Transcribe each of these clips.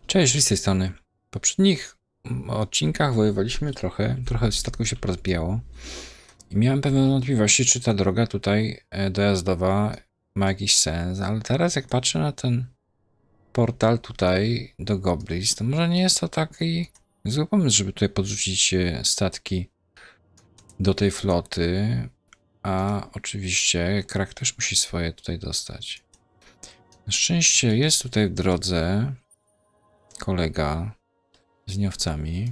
Cześć, z tej strony. W poprzednich odcinkach wojowaliśmy trochę statków się porozbijało i miałem pewne wątpliwości, czy ta droga tutaj dojazdowa ma jakiś sens, ale teraz jak patrzę na ten portal tutaj do Goblins, to może nie jest to taki zły pomysł, żeby tutaj podrzucić statki do tej floty, a oczywiście Krak też musi swoje tutaj dostać. Na szczęście jest tutaj w drodze kolega z niowcami.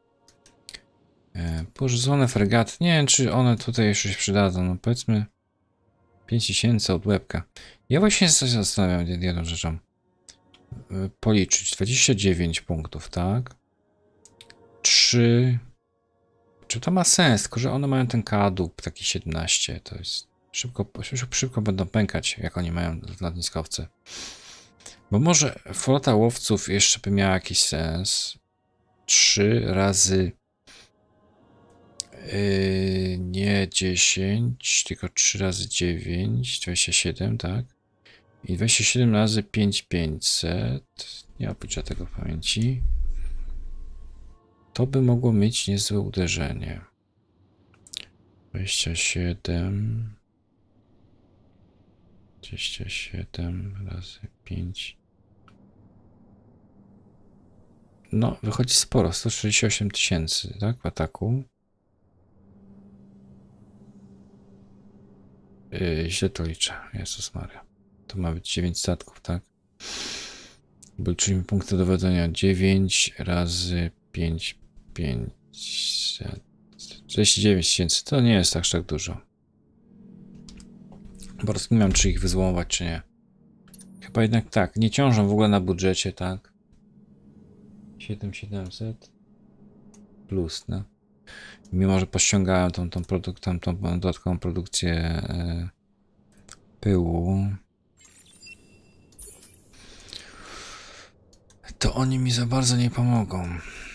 Porzucone fregaty. Nie wiem, czy one tutaj jeszcze się przydadzą. No powiedzmy 5000 od łebka. Ja właśnie się zastanawiam nad jedną rzeczą. Policzyć. 29 punktów, tak? 3. Czy to ma sens? Tylko, że one mają ten kadłub taki 17. To jest szybko będą pękać, jak oni mają lotniskowce. Bo może flota łowców jeszcze by miała jakiś sens. 3 razy nie 10, tylko 3 razy 9, 27, tak? I 27 razy 5, 500. Nie obliczę tego w pamięci. To by mogło mieć niezłe uderzenie. 27 razy 5. No, wychodzi sporo. 168 000, tak? W ataku. Źle to liczę. Jezus Maria. To ma być 9 statków, tak? Liczymy punkty dowodzenia. 9 razy 5, 500. 49 000. To nie jest aż tak dużo. Po prostu nie wiem, czy ich wyzłomować, czy nie. Chyba jednak tak. Nie ciążą w ogóle na budżecie, tak? 7700 plus, no. Mimo, że pościągałem tą dodatkową produkcję pyłu, to oni mi za bardzo nie pomogą.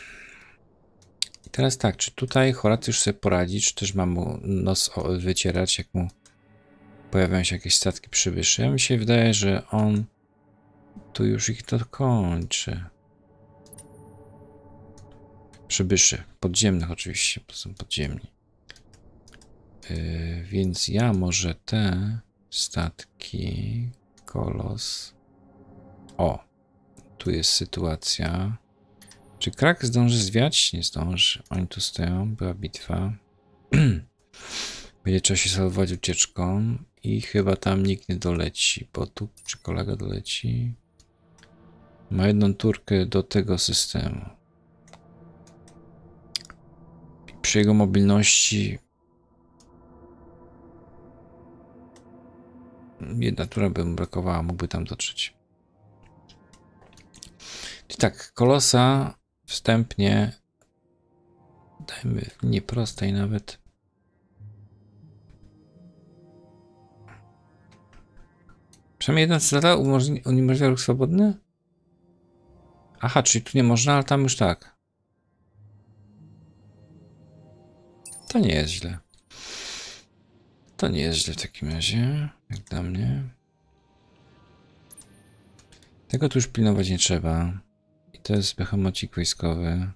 I teraz tak, czy tutaj Horacy już sobie poradzi, czy też mam mu nos wycierać, jak mu pojawiają się jakieś statki przybyszy. Ja mi się wydaje, że on tu już ich dokończy. Przybyszy, podziemnych oczywiście, bo są podziemni. Więc ja może te statki, kolos. O, tu jest sytuacja. Czy Krak zdąży zwiać? Nie zdąży. Oni tu stoją, była bitwa. Będzie trzeba się salwować ucieczką i chyba tam nikt nie doleci, bo tu czy kolega doleci? Ma jedną turkę do tego systemu. Przy jego mobilności jedna tura by mu brakowała, mógłby tam dotrzeć. I tak, kolosa wstępnie dajmy w linii prostej nawet. Przynajmniej jeden cela uniemożliwia ruch swobodny? Aha, czyli tu nie można, ale tam już tak. To nie jest źle. To nie jest źle w takim razie, jak dla mnie. Tego tu już pilnować nie trzeba. I to jest behemocik wojskowy.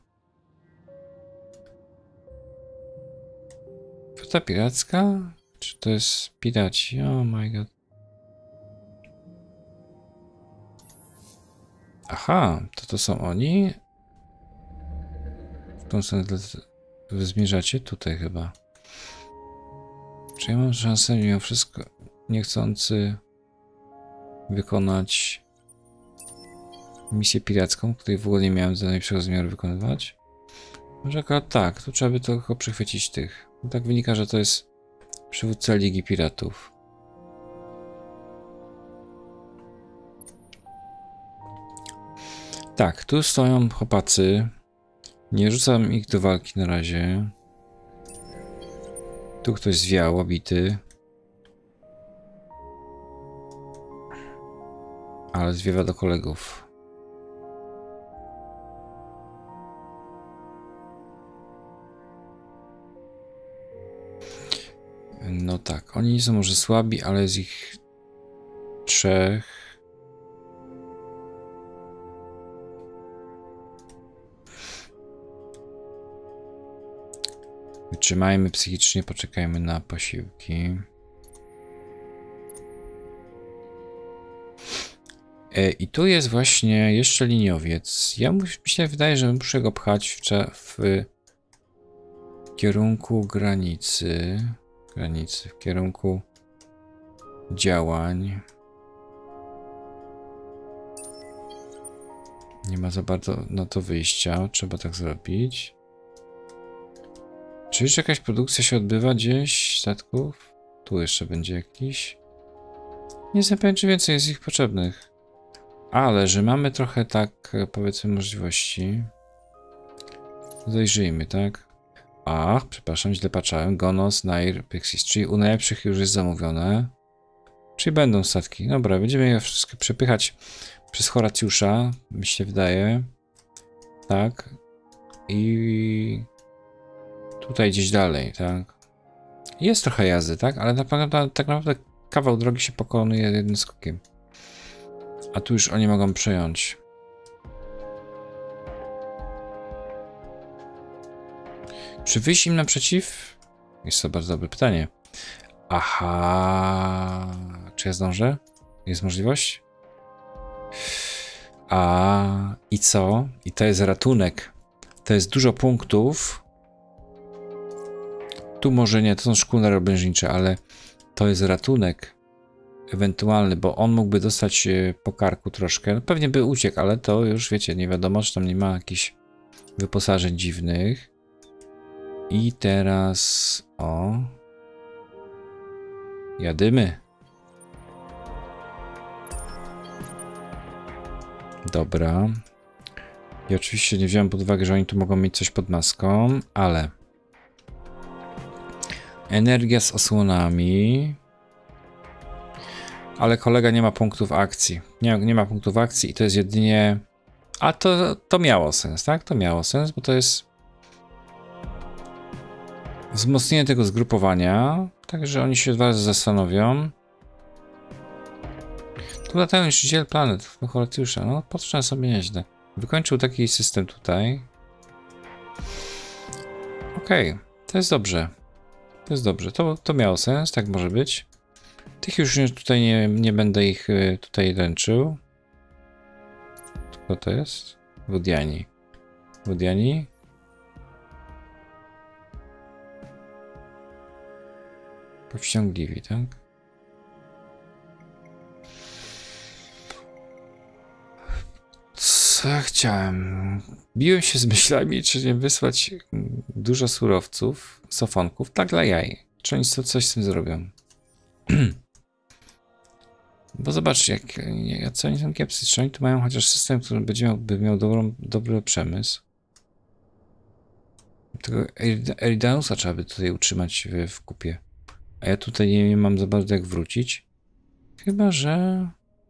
Flota piracka? Czy to jest piraci? Oh my god. Aha, to są oni? W tą stronę wy zmierzacie? Tutaj chyba. Czy ja mam szansę mimo wszystko niechcący wykonać misję piracką, której w ogóle nie miałem za najlepszego zamiaru wykonywać? Może akurat tak, tu trzeba by tylko przychwycić tych. No tak wynika, że to jest przywódca Ligi Piratów. Tak, tu stoją chłopacy. Nie rzucam ich do walki na razie. Tu ktoś zwiał, obity. Ale zwiewa do kolegów. No tak, oni nie są może słabi, ale z ich 3. Wytrzymajmy psychicznie, poczekajmy na posiłki. I tu jest właśnie jeszcze liniowiec. Mi się wydaje, że muszę go pchać w kierunku granicy. W kierunku działań. Nie ma za bardzo na to wyjścia. Trzeba tak zrobić. Czy jeszcze jakaś produkcja się odbywa gdzieś statków? Tu jeszcze będzie jakiś. Nie jestem pewien, czy więcej jest ich potrzebnych. Ale, że mamy trochę tak, powiedzmy, możliwości. Zajrzyjmy, tak? Ach, przepraszam, źle patrzałem. Gonos, Nair, Pixis, czyli u najlepszych już jest zamówione. Czyli będą statki. Dobra, będziemy je wszystkie przepychać przez Horacjusza, mi się wydaje. Tak. I tutaj gdzieś dalej, tak? Jest trochę jazdy, tak? Ale tak naprawdę kawał drogi się pokonuje jednym skokiem. A tu już oni mogą przejąć. Czy wyjść im naprzeciw? Jest to bardzo dobre pytanie. Aha. Czy ja zdążę? Jest możliwość? I co? I to jest ratunek. To jest dużo punktów. Tu może nie, to są szkunery oblężnicze, ale to jest ratunek ewentualny, bo on mógłby dostać po karku troszkę. No pewnie by uciekł, ale to już wiecie, nie wiadomo, czy tam nie ma jakichś wyposażeń dziwnych. I teraz jadymy. Dobra. I oczywiście nie wziąłem pod uwagę, że oni tu mogą mieć coś pod maską, ale energia z osłonami. Ale kolega nie ma punktów akcji. Nie ma punktów akcji i to jest jedynie... A to miało sens, tak? To miało sens, bo to jest wzmocnienie tego zgrupowania. Także oni się dwa razy zastanowią. Tu latają niszczyciel planet do Horatiusza. No, patrzę sobie nieźle. Wykończył taki system tutaj. Okej, to jest dobrze. To jest dobrze. To miało sens, tak może być. Tych już tutaj nie będę ich tutaj ręczył. Co to jest? Wodiani. Wodiani? Powściągliwi, tak? Co ja chciałem? Biłem się z myślami, czy nie wysłać dużo surowców, sofonków, tak dla jaj. Czy oni coś z tym zrobią? Bo zobaczcie, co oni są kiepscy. Czy oni tu mają chociaż system, który by miał dobry przemysł? Tego Eridanusa trzeba by tutaj utrzymać w kupie. A ja tutaj nie mam za bardzo jak wrócić. Chyba, że...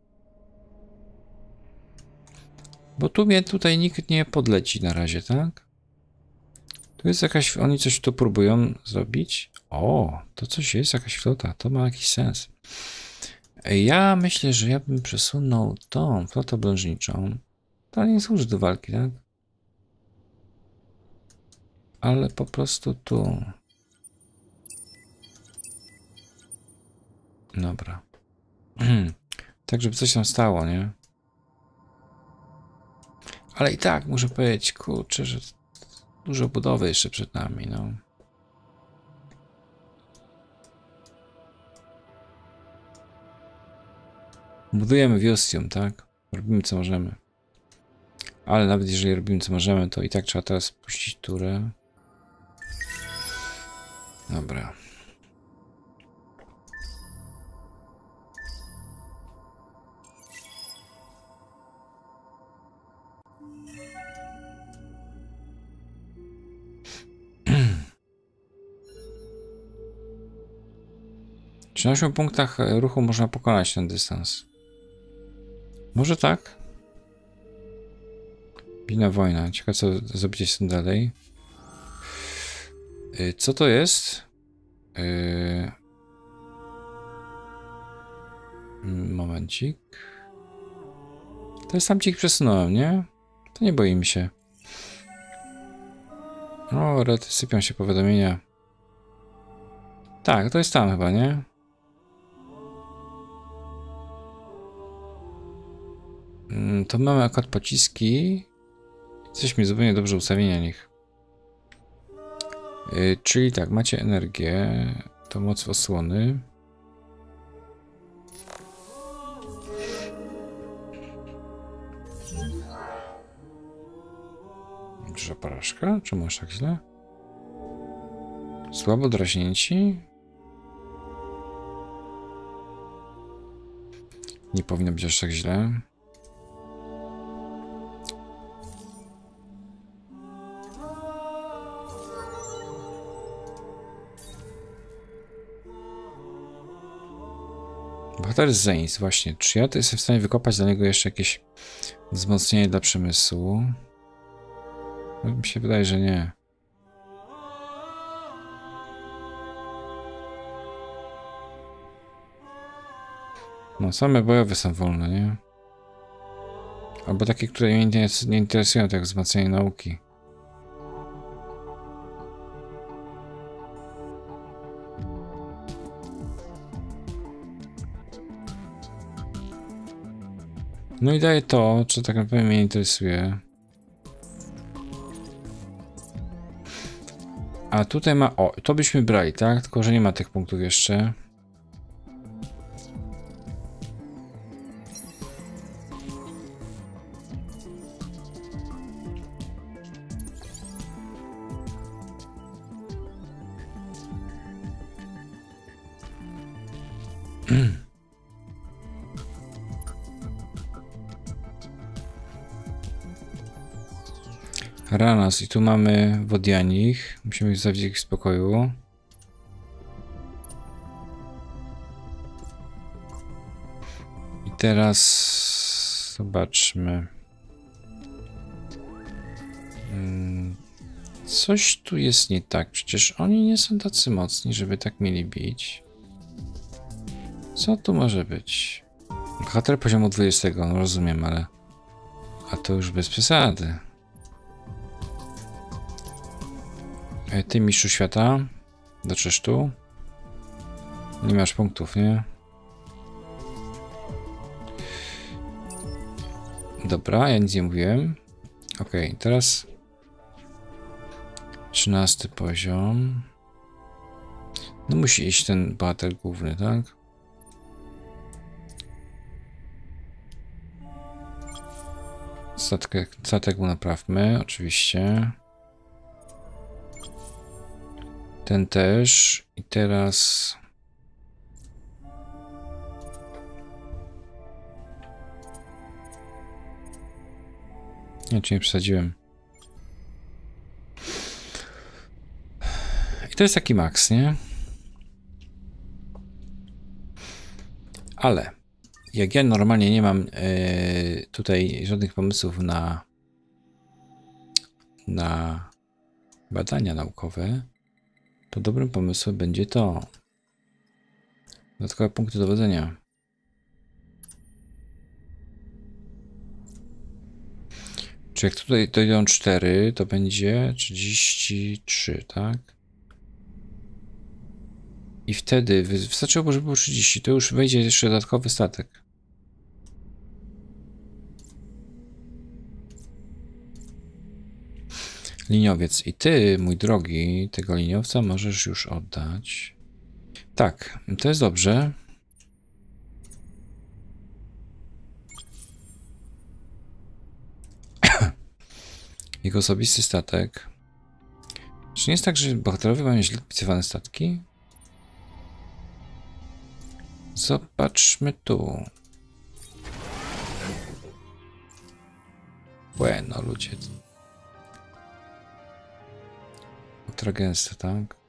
Bo tu mnie tutaj nikt nie podleci na razie, tak? Tu jest jakaś... Oni coś tu próbują zrobić. O, to coś jest, jakaś flota. To ma jakiś sens. Ja myślę, że ja bym przesunął tą flotę oblężniczą. To nie służy do walki, tak? Ale po prostu tu. Dobra. Tak, żeby coś tam stało, nie? Ale i tak muszę powiedzieć, kurczę, że dużo budowy jeszcze przed nami, no. Budujemy Wiostium, tak? Robimy co możemy. Ale nawet jeżeli robimy co możemy, to i tak trzeba teraz puścić turę. Dobra. Czy na 8 punktach ruchu można pokonać ten dystans? Może tak? Bina wojna. Ciekawe, co zrobicie z tym dalej. Co to jest? Momencik. To jest tam ich przesunąłem, nie? To nie boimy się. O, rety, sypią się powiadomienia. Tak, to jest tam chyba, nie? To mamy akurat pociski. Jesteśmy zupełnie dobrze ustawieni na nich. Czyli tak, macie energię, to moc osłony. Duża porażka? Czemu aż tak źle? Słabo draśnięci? Nie powinno być aż tak źle. Bohater z Zenith, właśnie. Czy ja to jestem w stanie wykopać dla niego jeszcze jakieś wzmocnienie dla przemysłu? No, mi się wydaje, że nie. No, same bojowe są wolne, nie? Albo takie, które mnie nie interesują, tak jak wzmacnianie nauki. No i daję to, co tak naprawdę mnie interesuje. A tutaj ma... O, to byśmy brali, tak? Tylko, że nie ma tych punktów jeszcze. Ranas i tu mamy Wodianich. Musimy ich zostawić ich w spokoju. I teraz zobaczmy. Coś tu jest nie tak. Przecież oni nie są tacy mocni, żeby tak mieli bić. Co tu może być? Bohater poziomu 20, no rozumiem, ale... A to już bez przesady. Ty, mistrzu świata, dotrzesz tu. Nie masz punktów, nie? Dobra, ja nic nie mówiłem. Ok, teraz 13 poziom. No musi iść ten bohater główny, tak? Statek mu naprawmy, oczywiście. Ten też. I teraz... Nie, czy nie przesadziłem. I to jest taki maks, nie? Ale jak ja normalnie nie mam tutaj żadnych pomysłów na badania naukowe, to dobrym pomysłem będzie to. Dodatkowe punkty dowodzenia. Czy jak tutaj dojdą 4, to będzie 33, tak? I wtedy wystarczyłoby, żeby było 30, to już wejdzie jeszcze dodatkowy statek. Liniowiec. I ty, mój drogi, tego liniowca możesz już oddać. Tak, to jest dobrze. Jego osobisty statek. Czy nie jest tak, że bohaterowie mają źle wpisywane statki? Zobaczmy tu. Bueno, ludzie. Ultra gęste, tak?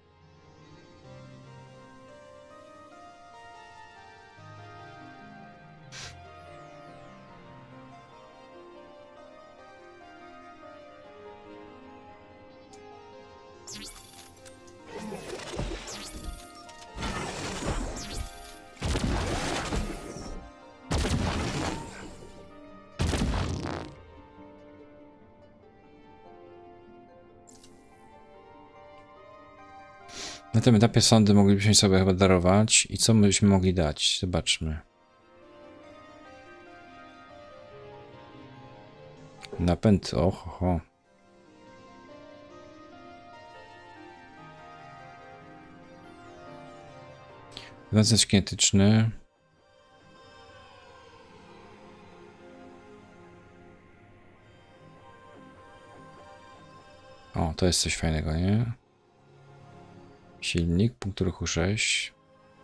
Na tym etapie sądy moglibyśmy sobie chyba darować. I co byśmy mogli dać? Zobaczmy. Napęd, oho. Wiązać kinetyczny. O, to jest coś fajnego, nie? Silnik, punkt ruchu 6.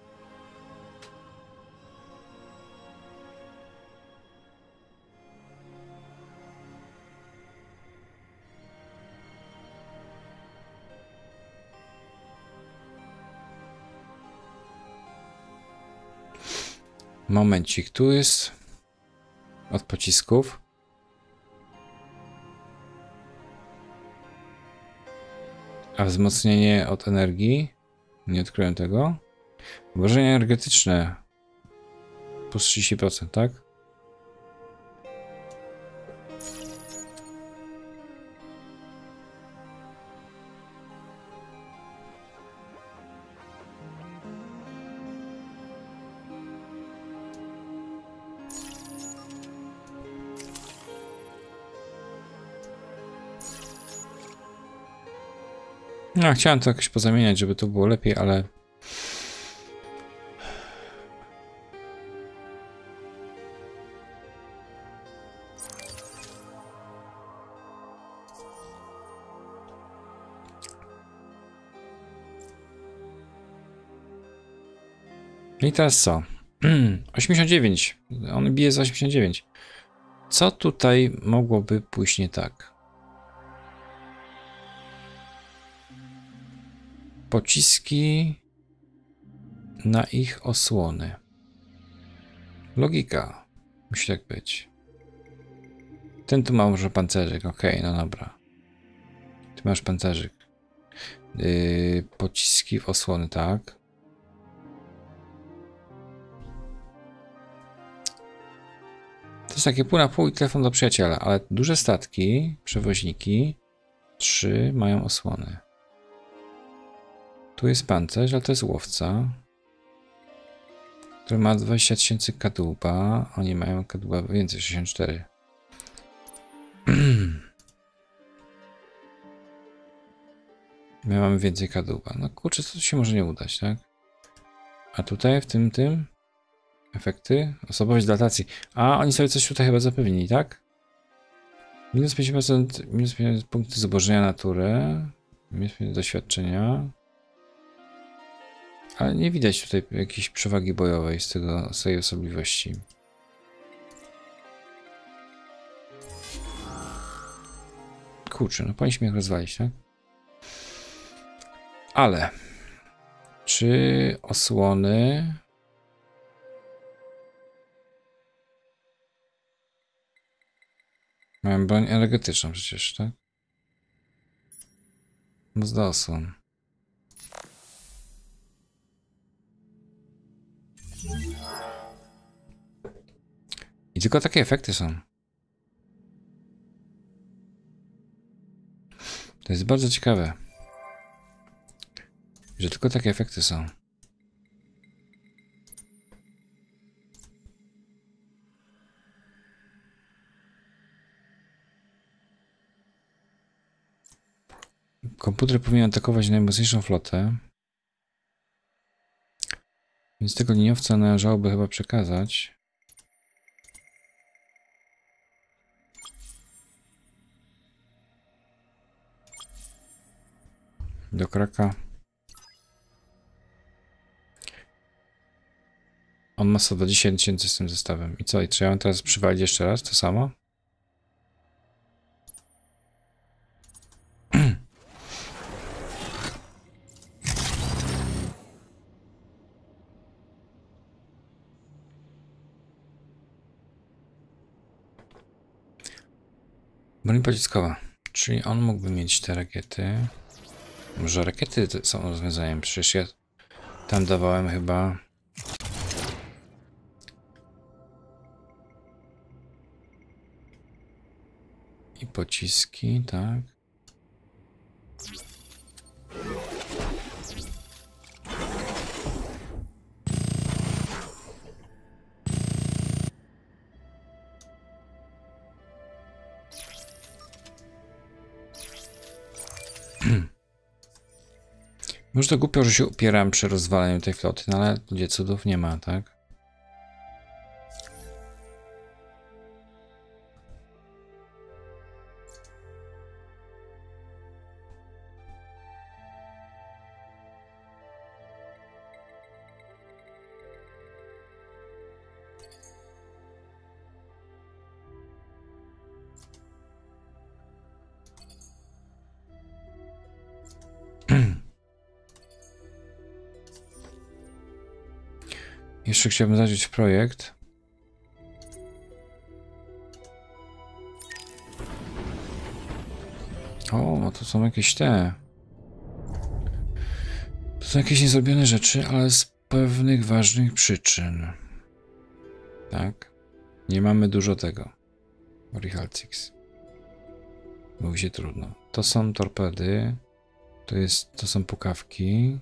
Momencik, tu jest od pocisków. A wzmocnienie od energii? Nie odkryłem tego. Obrażenia energetyczne. Plus 30%, tak? No, chciałem to jakoś pozamieniać, żeby to było lepiej, ale... I teraz co? 89. On bije za 89. Co tutaj mogłoby pójść nie tak? Pociski na ich osłony. Logika. Musi tak być. Ten tu ma może pancerzyk. Okej, no dobra. Ty masz pancerzyk. Pociski w osłony, tak. To jest takie pół na pół i telefon do przyjaciela, ale duże statki, przewoźniki, 3 mają osłony. Tu jest pancerz, ale to jest łowca, który ma 20 000 kadłuba. Oni mają kadłuba więcej, 64. My mamy więcej kadłuba. No kurczę, to się może nie udać, tak? A tutaj w tym efekty? Osobowość dilatacji. A, oni sobie coś tutaj chyba zapewnili, tak? Minus 50%, minus 50 punkty zubożenia natury. Minus 50 doświadczenia. Ale nie widać tutaj jakiejś przewagi bojowej z tej osobliwości. Kurczę, no powinniśmy ich rozwalić, tak? Ale... Czy osłony... Mają broń energetyczną przecież, tak? Moc do osłon. I tylko takie efekty są. To jest bardzo ciekawe, że tylko takie efekty są. Komputer powinien atakować najmocniejszą flotę. Więc tego liniowca należałoby chyba przekazać. Do Kraka. On ma 120 000 z tym zestawem. I co? I czy ja mam teraz przywalić jeszcze raz to samo? Broń pociskowa. Czyli on mógłby mieć te rakiety. Może rakiety są rozwiązaniem. Przecież ja tam dawałem chyba... I pociski, tak. Może to głupio, że się upieram przy rozwaleniu tej floty, no ale gdzie cudów nie ma, tak? Jeszcze chciałbym zacząć projekt. O, to są jakieś te. To są jakieś niezrobione rzeczy, ale z pewnych ważnych przyczyn. Tak? Nie mamy dużo tego. Orihalcix. Mówi się trudno. To są torpedy. To są pukawki.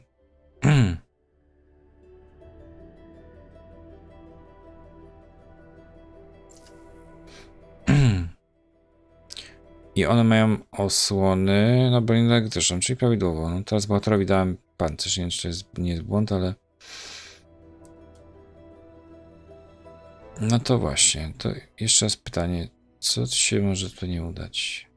I one mają osłony na broni elektryczną, czyli prawidłowo. No teraz bohaterowi dałem pancerz, nie wiem, czy to jest, nie jest błąd, ale... No to właśnie, to jeszcze raz pytanie, co ci się może tu nie udać?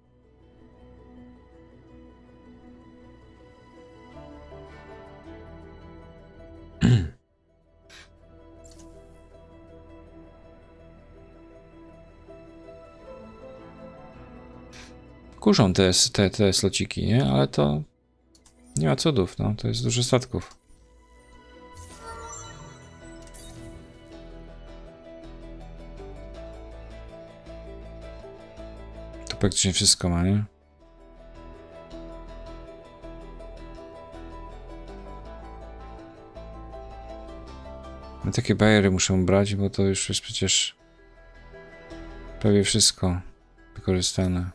Kurzą te slociki, nie? Ale to nie ma cudów, no. To jest dużo statków. To praktycznie wszystko ma, nie? No takie bajery muszę brać, bo to już jest przecież prawie wszystko wykorzystane.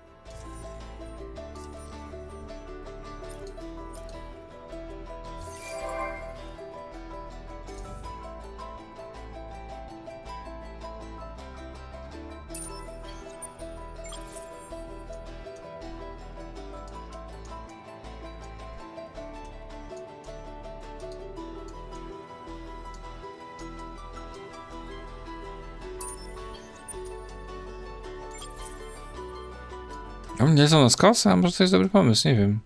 Nie są na skosy? A może to jest dobry pomysł, nie wiem.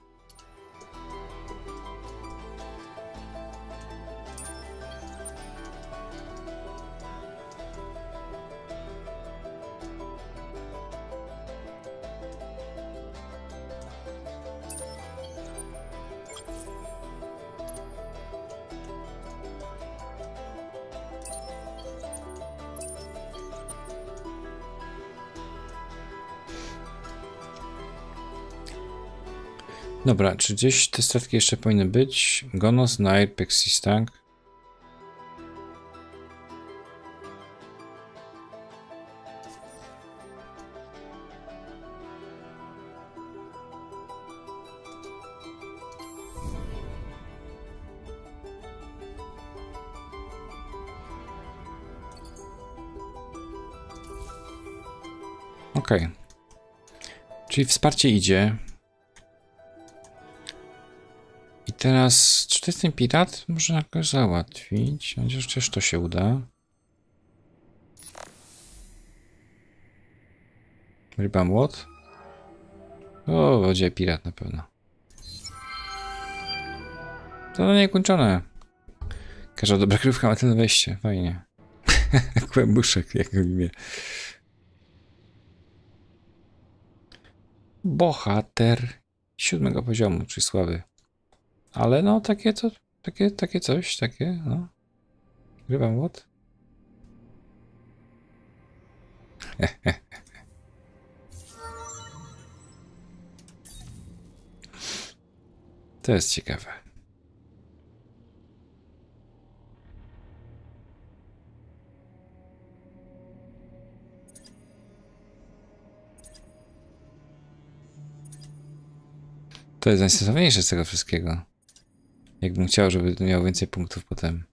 Dobra, czy gdzieś te statki jeszcze powinny być? Gonos, Nair, Pexis, tak? Okej. Czyli wsparcie idzie. I teraz, czy to jest ten pirat? Można jakoś załatwić. Chociaż to się uda. Ryba młot? O, będzie pirat na pewno. To niekończone. Każda dobra krywka ma tyle wejście. Fajnie. Kłębuszek, jak go imię. Bohater 7 poziomu, czyli słaby. Ale no, takie coś, no. Ryba młot. To jest ciekawe. To jest najsensowniejsze z tego wszystkiego. Jakbym chciał, żeby miał więcej punktów potem.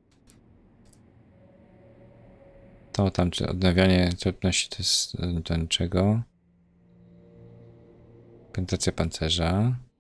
To tam, czy odnawianie cierpności to jest do niczego. Penetracja pancerza.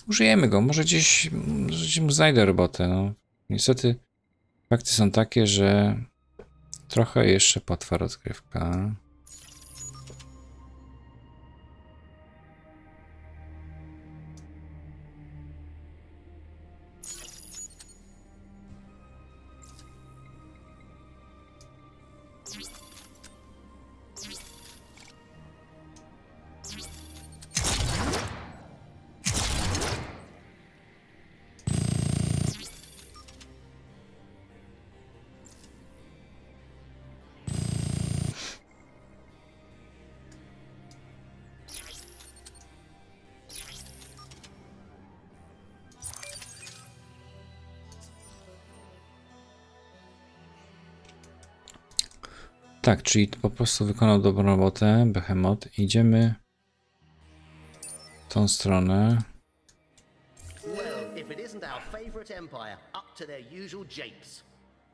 Użyjemy go, może gdzieś mu znajdę robotę, no. Niestety fakty są takie, że trochę jeszcze potrwa rozgrywka. Tak, czyli po prostu wykonał dobrą robotę, Behemoth. Idziemy w tą stronę. Well, if it isn't our favorite empire, up to their usual japes.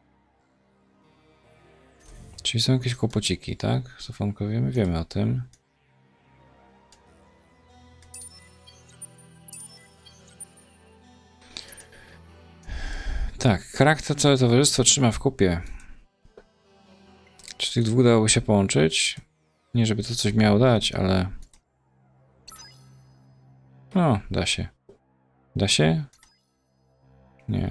Czyli są jakieś kłopociki, tak? Sofonko, wiemy o tym. Tak, charakter całe towarzystwo trzyma w kupie. Czy tych dwóch dałoby się połączyć? Nie, żeby to coś miało dać, ale... No, da się. Da się? Nie.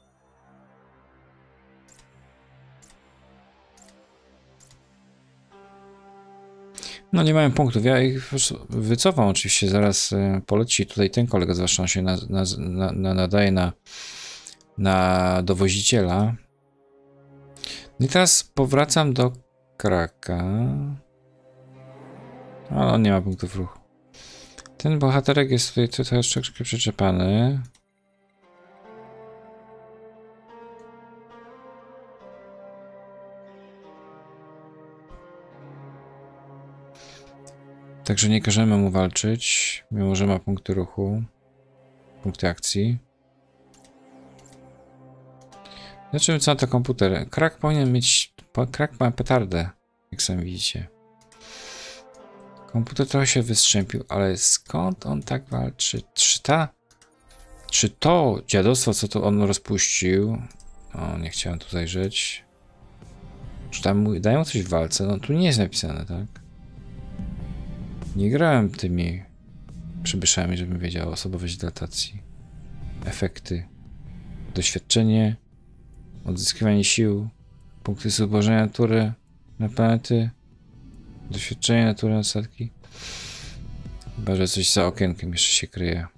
No nie mają punktów. Ja ich wycofam oczywiście. Zaraz poleci tutaj ten kolega, zwłaszcza on się nadaje na dowoziciela. No i teraz powracam do Kraka. Ale on nie ma punktów ruchu. Ten bohaterek jest tutaj troszeczkę przyczepany. Także nie każemy mu walczyć, mimo że ma punkty ruchu, punkty akcji. Zobaczymy, co na to komputer. Krak powinien mieć... Krak ma petardę, jak sami widzicie. Komputer trochę się wystrzępił, ale skąd on tak walczy? Czy to dziadostwo, co to on rozpuścił... O, nie chciałem tu zajrzeć. Czy tam dają coś w walce? No tu nie jest napisane, tak? Nie grałem tymi przybyszami, żebym wiedział osobowość dilatacji. Efekty. Doświadczenie. Odzyskiwanie sił. Punkty zubożenia natury na planety. Doświadczenie natury na statki. Chyba, że coś za okienkiem jeszcze się kryje.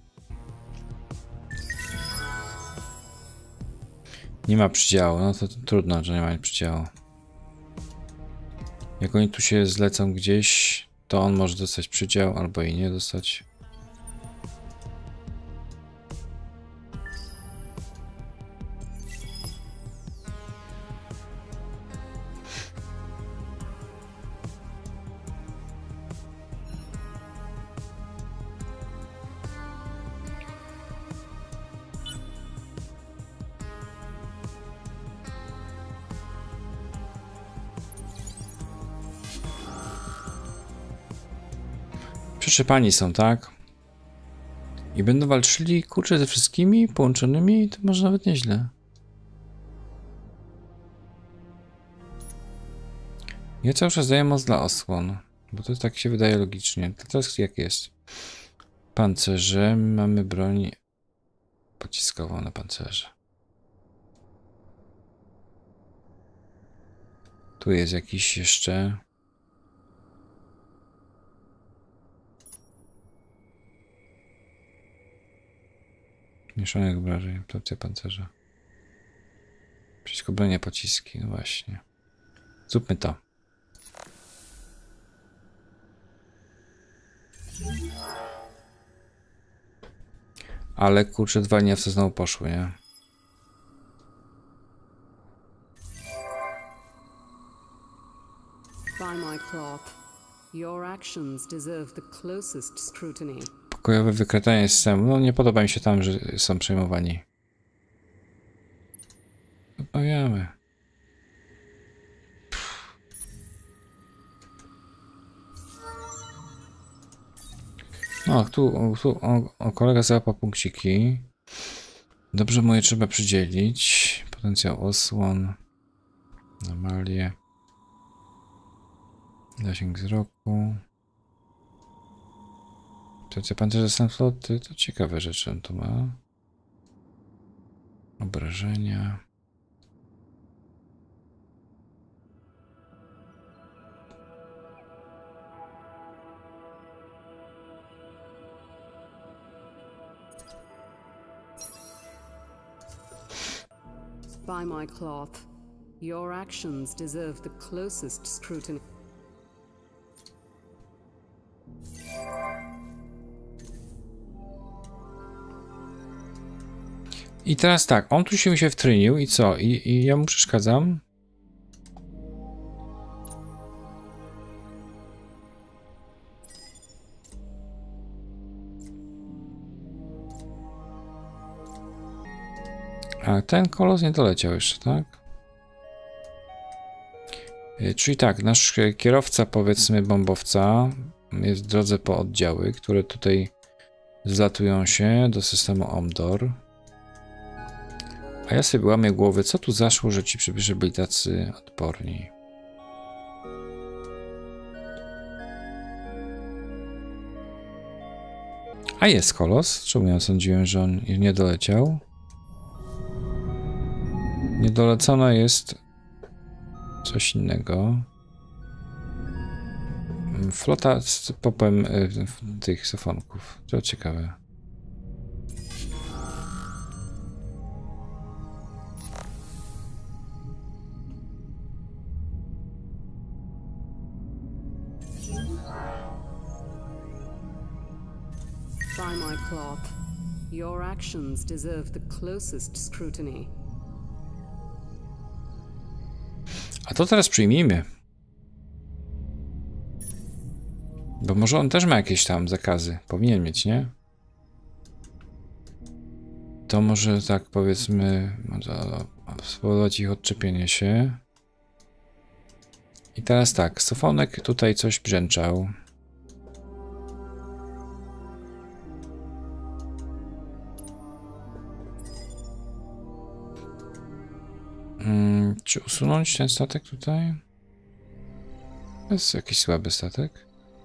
Nie ma przydziału. No to trudno, że nie ma przydziału. Jak oni tu się zlecą gdzieś, to on może dostać przydział, albo i nie dostać. Przyczepani są, tak? I będą walczyli, kurczę, ze wszystkimi połączonymi, to może nawet nieźle. Ja cały czas daję moc dla osłon, bo to tak się wydaje logicznie. To teraz jak jest? Pancerze, mamy broń pociskową na pancerze. Tu jest jakiś jeszcze... Mieszanych obrażeń, opcja pancerza. Przeciwko bronię pociski, no właśnie. Zróbmy to. Ale kurczę, dwa nie w co znowu poszły, nie? By my cloth, your actions deserve the closest scrutiny. Pokojowe wykretanie systemu. No nie podoba mi się tam, że są przejmowani. Odmawiamy. No, tu kolega załapał punkciki. Dobrze mu je trzeba przydzielić. Potencjał osłon. Anomalie. Zasięg wzroku. Potencjał pancerza stan floty. To ciekawe rzeczy on tu ma. Obrażenia. By my cloth, your actions deserve the closest scrutiny. I teraz tak, on tu się wtrynił i co? I ja mu przeszkadzam? A ten kolos nie doleciał jeszcze, tak? Czyli tak, nasz kierowca, powiedzmy bombowca, jest w drodze po oddziały, które tutaj zlatują się do systemu Omdor. A ja sobie łamię głowy, co tu zaszło, że ci przybysze byli tacy odporni. A jest kolos? Czemu ja sądziłem, że on nie doleciał? Niedolecone jest coś innego. Flota z popem tych sofonków. To ciekawe. By my cloth, your actions deserve the closest scrutiny. A to teraz przyjmijmy. Bo może on też ma jakieś tam zakazy. Powinien mieć, nie? To może tak powiedzmy spowodować ich odczepienie się. I teraz tak, Sofonek tutaj coś brzęczał. Czy usunąć ten statek tutaj? To jest jakiś słaby statek.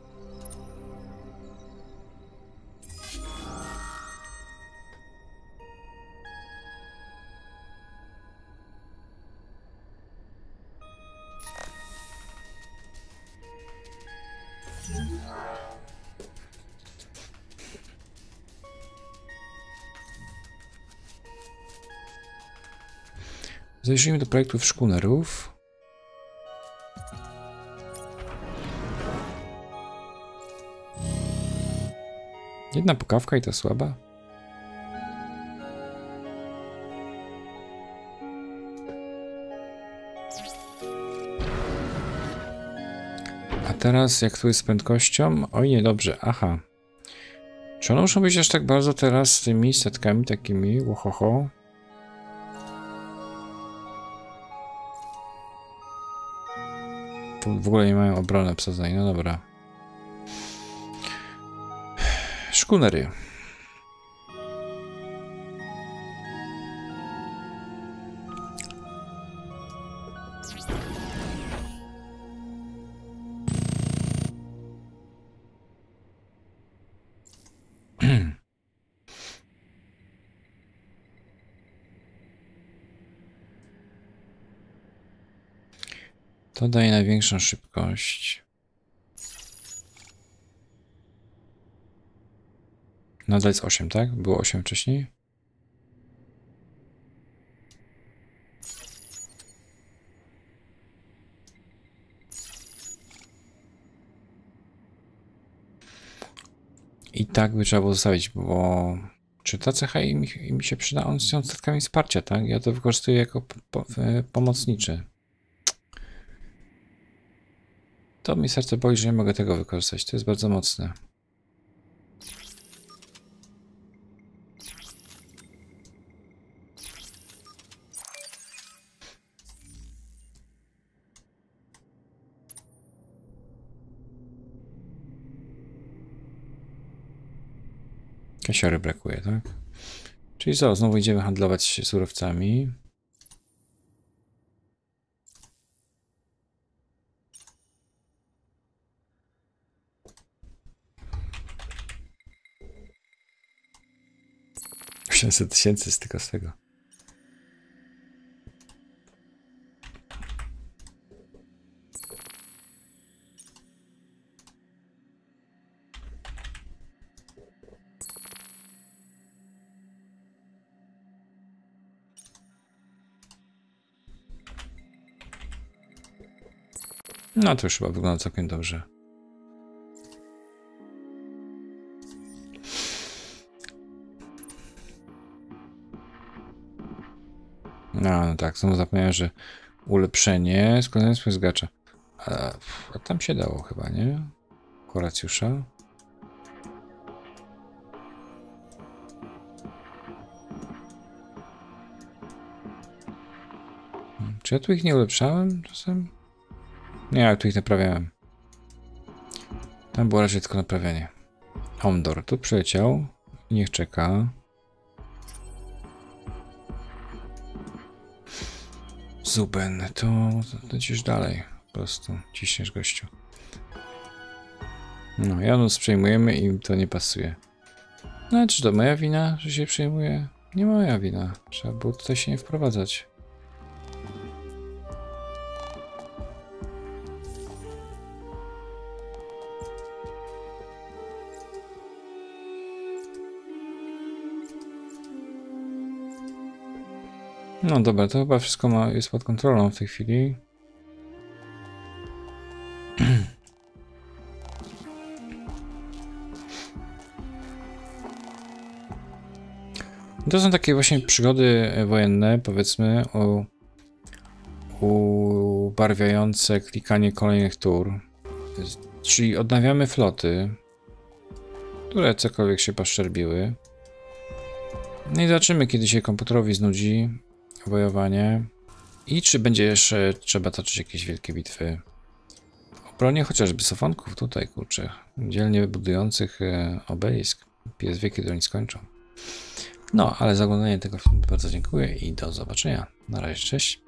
Zajrzyjmy do projektów szkunerów. Jedna pukawka i to słaba. A teraz jak tu jest z prędkością? Oj, niedobrze, aha. Czy one muszą być aż tak bardzo teraz z tymi statkami takimi? Łohoho. Tu w ogóle nie mają obrony obsadzonej, no dobra. Szkunery. To daje największą szybkość. Nadal jest 8, tak? Było 8 wcześniej. I tak by trzeba było zostawić, bo czy ta cecha im się przyda? On są statkami wsparcia, tak? Ja to wykorzystuję jako pomocniczy. To mi serce boli, że nie mogę tego wykorzystać. To jest bardzo mocne. Kasiory brakuje, tak? Czyli co, znowu idziemy handlować surowcami. $800 000 tylko z tego. No to już chyba wygląda całkiem dobrze. No tak, znowu zapomniałem, że ulepszenie składane z płysgacza. A tam się dało chyba, nie? Horacjusza. Czy ja tu ich nie ulepszałem czasem? Nie, ja tu ich naprawiałem. Tam było raczej tylko naprawianie. Homdor tu przyleciał. Niech czeka. Zuben, to lecisz dalej. Po prostu ciśniesz, gościu. No, Janus przejmujemy i im to nie pasuje. No, czy to moja wina, że się przejmuje? Nie moja wina. Trzeba było tutaj się nie wprowadzać. No dobra, to chyba wszystko jest pod kontrolą w tej chwili. To są takie właśnie przygody wojenne, powiedzmy, ubarwiające klikanie kolejnych tur. Czyli odnawiamy floty, które cokolwiek się poszczerbiły. No i zobaczymy, kiedy się komputerowi znudzi wojowanie i czy będzie jeszcze trzeba toczyć jakieś wielkie bitwy. Obronie chociażby sofonków tutaj, kurczę, dzielnie budujących obelisk. Pies wie, kiedy oni skończą. No, ale za oglądanie tego filmu bardzo dziękuję i do zobaczenia. Na razie, cześć.